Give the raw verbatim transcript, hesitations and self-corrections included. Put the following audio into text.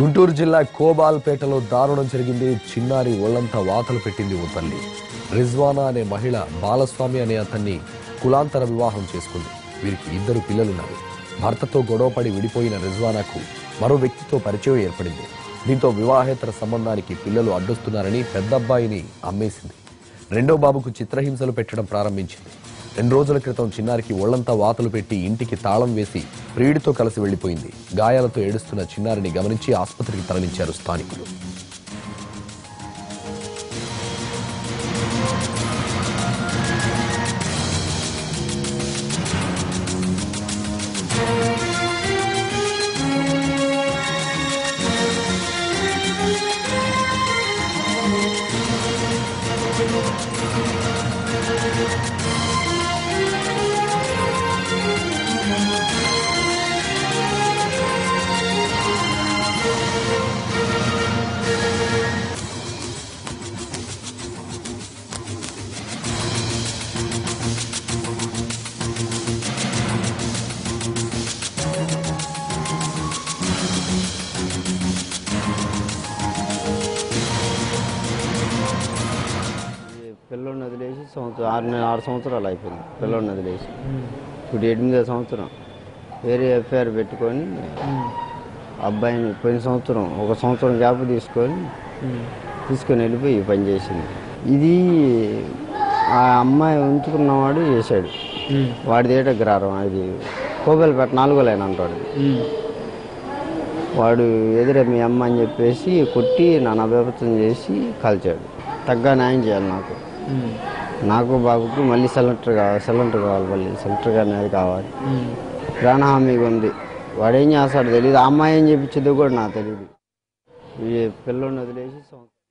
గుంటూరు జిల్లా కోబాల్పేటలో దారుణం జరిగింది. చిన్నారి ఒళ్లంతా వాతలు పెట్టింది ఓ తల్లి. రిజ్వానా అనే మహిళ బాలస్వామి అనే అతన్ని కులాంతర వివాహం చేసుకుంది. వీరికి ఇద్దరు పిల్లలున్నారు. భర్తతో గొడవపడి విడిపోయిన రిజ్వానాకు మరో వ్యక్తితో పరిచయం ఏర్పడింది. దీంతో వివాహేతర సంబంధానికి పిల్లలు అడ్డొస్తున్నారని పెద్దబ్బాయిని అమ్మేసింది. రెండో బాబుకు చిత్రహింసలు పెట్టడం ప్రారంభించింది. రెండు రోజుల క్రితం చిన్నారికి ఒళ్లంతా వాతలు పెట్టి ఇంటికి తాళం వేసి ప్రియుడితో కలిసి వెళ్లిపోయింది. గాయాలతో ఏడుస్తున్న చిన్నారిని గమనించి ఆసుపత్రికి తరలించారు స్థానికులు. పిల్లోడిని వదిలేసి సంవత్సరం ఆరు నెల ఆరు సంవత్సరాలు అయిపోయింది. పిల్లోడిని వదిలేసి ఇప్పుడు ఎనిమిదో సంవత్సరం వేరే ఎఫ్ఐఆర్ పెట్టుకొని అబ్బాయిని పోయిన సంవత్సరం ఒక సంవత్సరం గ్యాప్ తీసుకొని తీసుకొని వెళ్ళిపోయి పని చేసింది. ఇది ఆ అమ్మాయి ఉంచుకున్నవాడు చేశాడు. వాడిది ఏట గ్రారం అది కోబెల్పేట నాలుగో లైన్ అంటాడు. వాడు ఎదురే మీ అమ్మ అని చెప్పేసి కొట్టి నన్ను అభ్యర్థం చేసి కాల్చాడు. తగ్గ న్యాయం చేయాలి నాకు నాకు బాబుకి మళ్ళీ సిలిండర్ కావాలి సిలిండర్ కావాలి మళ్ళీ సిలిండర్ అనేది కావాలి. ప్రాణహామీగా ఉంది. వాడేం చేస్తాడో తెలియదు. ఆ అమ్మాయి ఏం చెప్పించేది కూడా నాకు తెలియదు. ఈ పిల్లోని వదిలేసి